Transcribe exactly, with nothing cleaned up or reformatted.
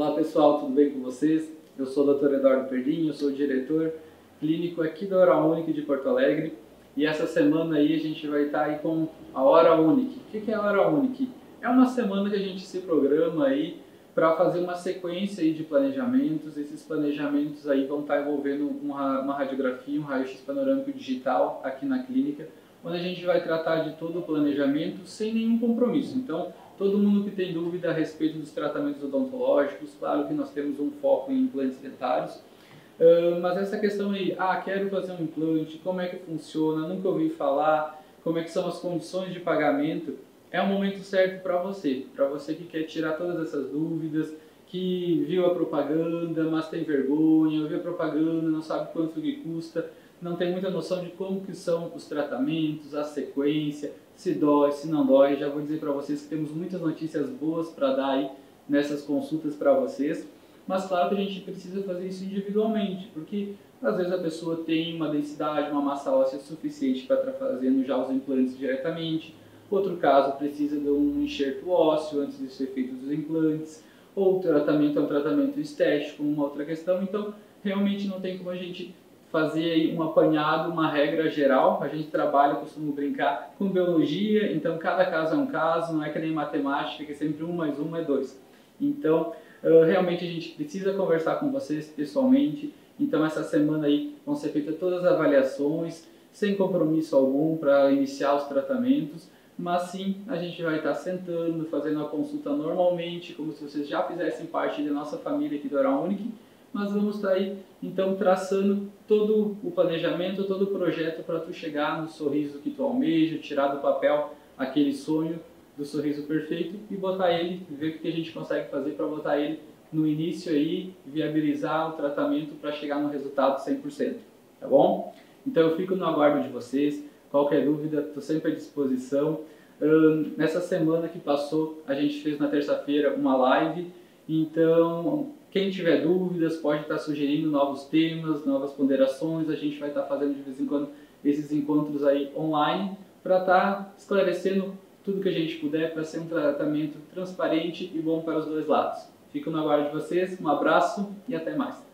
Fala pessoal, tudo bem com vocês? Eu sou o doutor Eduardo Perdim, eu sou o diretor clínico aqui da Hora Unic de Porto Alegre e essa semana aí a gente vai estar aí com a Hora Unic. O que é a Hora Unic? É uma semana que a gente se programa aí para fazer uma sequência aí de planejamentos. Esses planejamentos aí vão estar envolvendo uma, uma radiografia, um raio-x panorâmico digital aqui na clínica, onde a gente vai tratar de todo o planejamento sem nenhum compromisso. Então, todo mundo que tem dúvida a respeito dos tratamentos odontológicos, claro que nós temos um foco em implantes dentários, uh, mas essa questão aí, ah, quero fazer um implante, como é que funciona, nunca ouvi falar, como é que são as condições de pagamento, é o momento certo para você, para você que quer tirar todas essas dúvidas, que viu a propaganda, mas tem vergonha, viu a propaganda, não sabe quanto que custa, não tem muita noção de como que são os tratamentos, a sequência, se dói, se não dói. Já vou dizer para vocês que temos muitas notícias boas para dar aí nessas consultas para vocês, mas claro que a gente precisa fazer isso individualmente, porque às vezes a pessoa tem uma densidade, uma massa óssea suficiente para estar fazendo já os implantes diretamente, outro caso precisa de um enxerto ósseo antes de ser feito os implantes, ou o tratamento é um tratamento estético, uma outra questão, então realmente não tem como a gente fazer aí um apanhado, uma regra geral. A gente trabalha, costumo brincar com biologia, então cada caso é um caso, não é que nem matemática, que é sempre um mais um é dois. Então, realmente a gente precisa conversar com vocês pessoalmente, então essa semana aí vão ser feitas todas as avaliações, sem compromisso algum para iniciar os tratamentos, mas sim, a gente vai estar sentando, fazendo a consulta normalmente, como se vocês já fizessem parte da nossa família aqui do Hora Unic, mas vamos estar aí, então, traçando todo o planejamento, todo o projeto para tu chegar no sorriso que tu almeja, tirar do papel aquele sonho do sorriso perfeito e botar ele, ver o que a gente consegue fazer para botar ele no início aí, viabilizar o tratamento para chegar no resultado cem por cento, tá bom? Então eu fico no aguardo de vocês, qualquer dúvida, estou sempre à disposição. Uh, nessa semana que passou, a gente fez na terça-feira uma live, então quem tiver dúvidas pode estar sugerindo novos temas, novas ponderações, a gente vai estar fazendo de vez em quando esses encontros aí online para estar esclarecendo tudo que a gente puder para ser um tratamento transparente e bom para os dois lados. Fico no aguardo de vocês, um abraço e até mais.